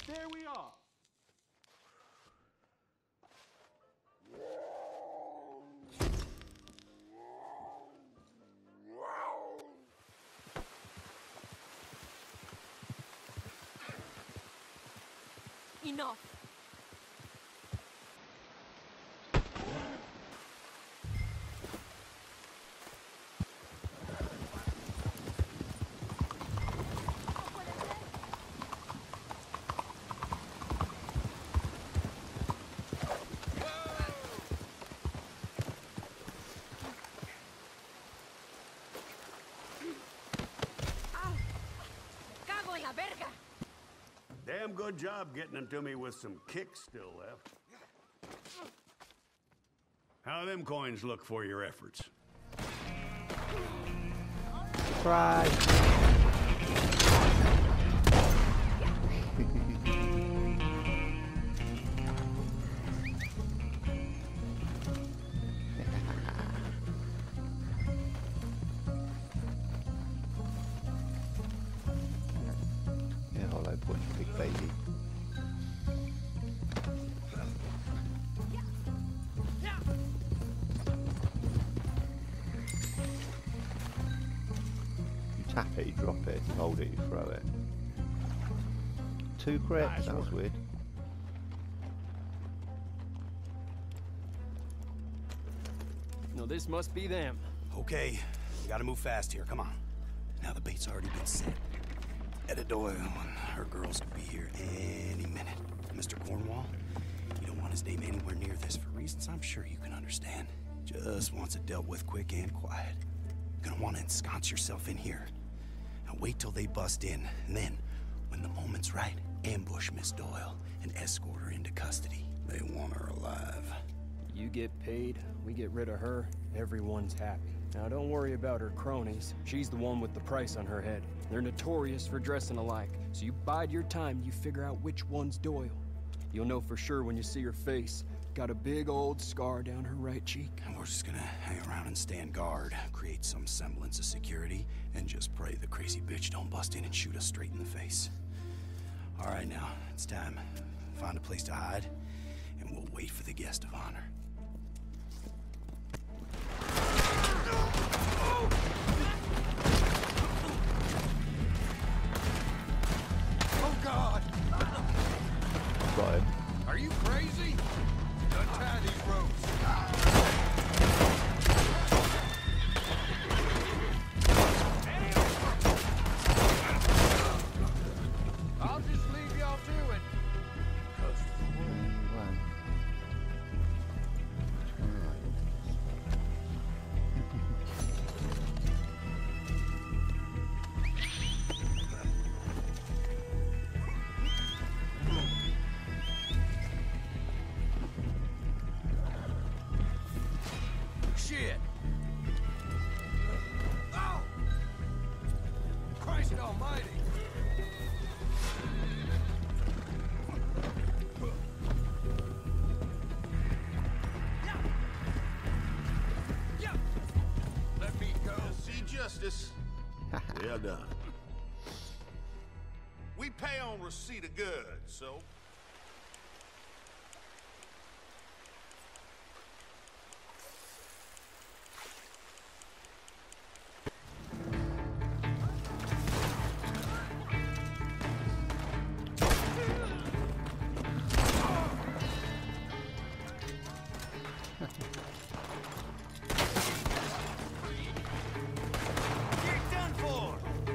there we are. Enough. Damn good job getting them to me with some kicks still left. How them coins look for your efforts? Surprise! Yeah, hollow point, big baby. You tap it, you drop it, you hold it, you throw it. 2 crits, that was weird. No, this must be them. Okay, we gotta move fast here, come on. Now the bait's already been set. Etta Doyle and her girls could be here any minute. Mr. Cornwall, you don't want his name anywhere near this for reasons I'm sure you can understand. Just wants it dealt with quick and quiet. You're gonna want to ensconce yourself in here. Now wait till they bust in, and then, when the moment's right, ambush Miss Doyle and escort her into custody. They want her alive. You get paid, we get rid of her, everyone's happy. Now don't worry about her cronies. She's the one with the price on her head. They're notorious for dressing alike, so you bide your time and you figure out which one's Doyle. You'll know for sure when you see her face. Got a big old scar down her right cheek. And we're just gonna hang around and stand guard, create some semblance of security, and just pray the crazy bitch don't bust in and shoot us straight in the face. All right, now, it's time. Find a place to hide, and we'll wait for the guest of honor. Oh, God! Got him. Are you crazy? Untie these ropes. I'll just leave y'all to it. Shit! Oh! Christ almighty! Let me go. See justice. Well done. We pay on receipt of goods, so You're done for!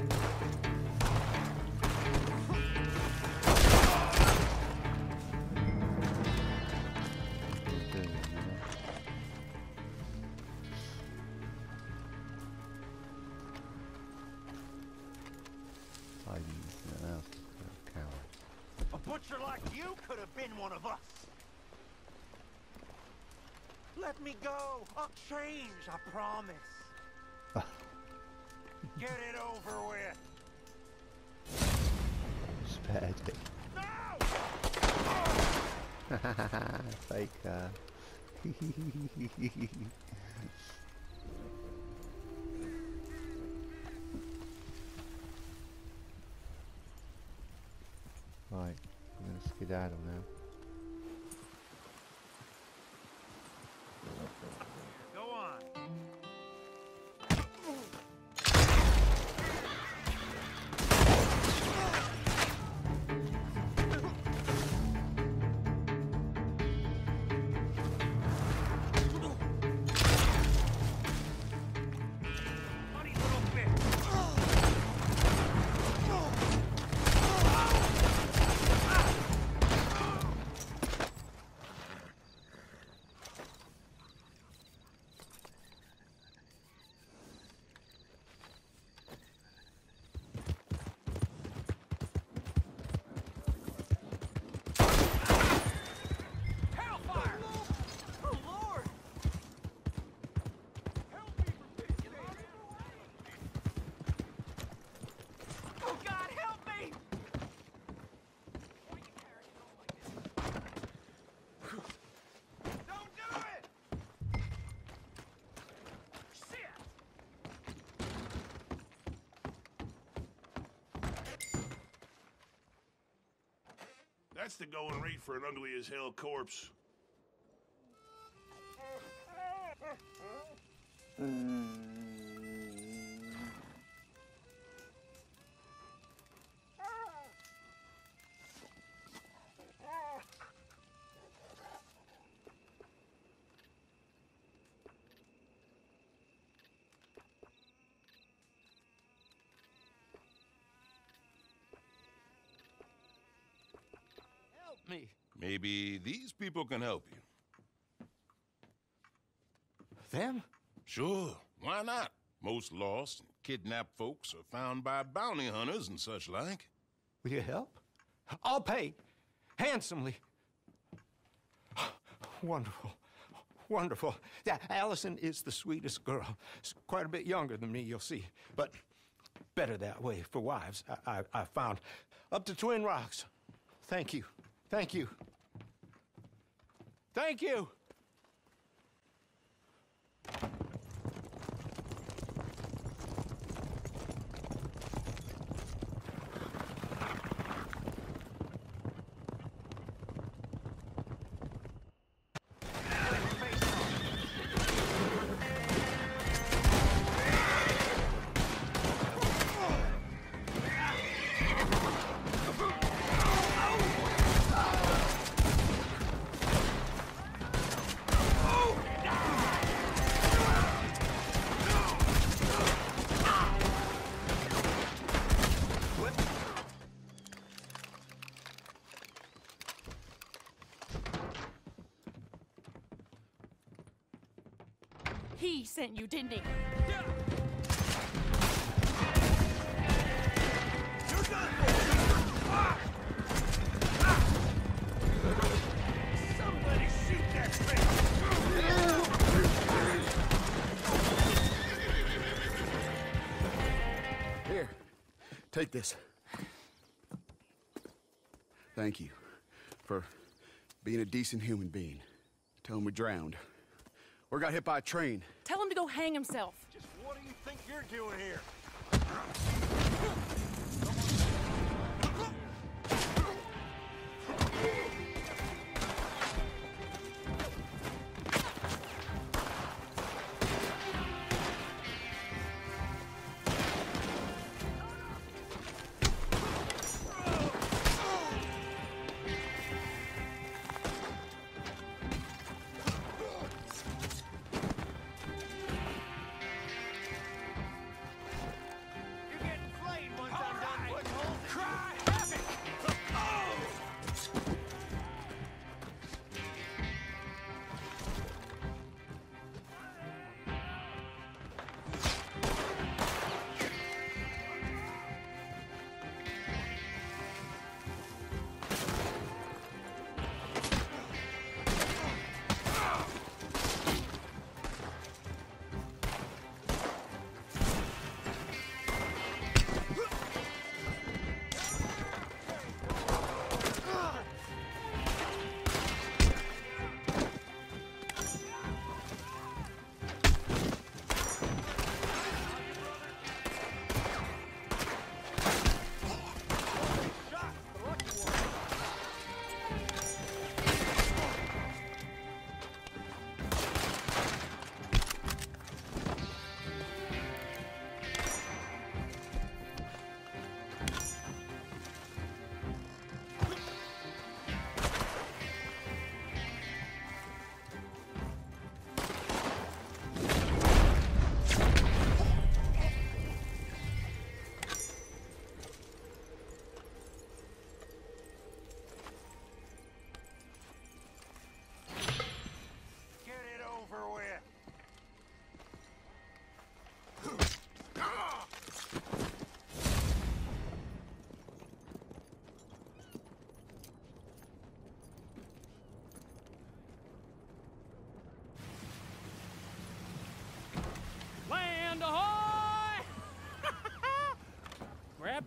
A butcher like you could have been one of us. Let me go. I'll change, I promise. Get it over with. Spared it. No! Faker. Right, I'm Let's skedaddle now. Go on. Funny little bitch. Hellfire! Oh, Lord! Help me for pity's sake! Oh, God, help me! Why are you carrying on like this? Don't do it! Shit! That's the going rate for an ugly as hell corpse. Help me! Maybe these people can help you. Them? Sure, why not? Most lost and kidnapped folks are found by bounty hunters and such like. Will you help? I'll pay. Handsomely. Wonderful. Wonderful. Yeah, Allison is the sweetest girl. She's quite a bit younger than me, you'll see. But better that way for wives, I found. Up to Twin Rocks. Thank you. Thank you. Thank you! He sent you, didn't he? Somebody shoot that thing! Here, take this. Thank you for being a decent human being. Tell him we drowned. Or got hit by a train. Tell him to go hang himself. Just what do you think you're doing here?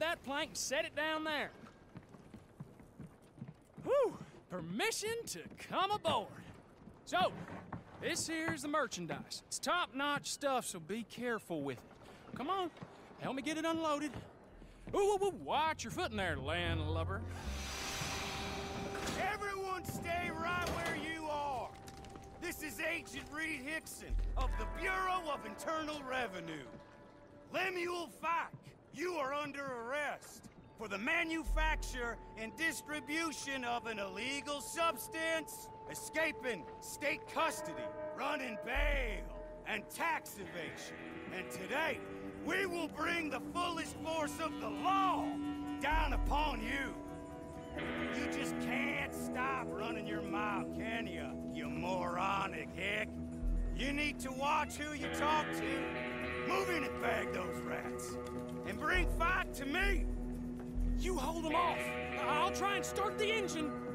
that plank and set it down there. Whew! Permission to come aboard. So, this here's the merchandise. It's top-notch stuff, so be careful with it. Come on, help me get it unloaded. Ooh, watch your foot in there, landlubber. Everyone stay right where you are. This is Agent Reed Hickson of the Bureau of Internal Revenue. Lemuel Fike, you are under arrest for the manufacture and distribution of an illegal substance, escaping state custody, running bail, and tax evasion. And today, we will bring the fullest force of the law down upon you. You just can't stop running your mouth, can you moronic hick? You need to watch who you talk to. Move in and bag those rats. And bring Fike to me. You hold them off. I'll try and start the engine.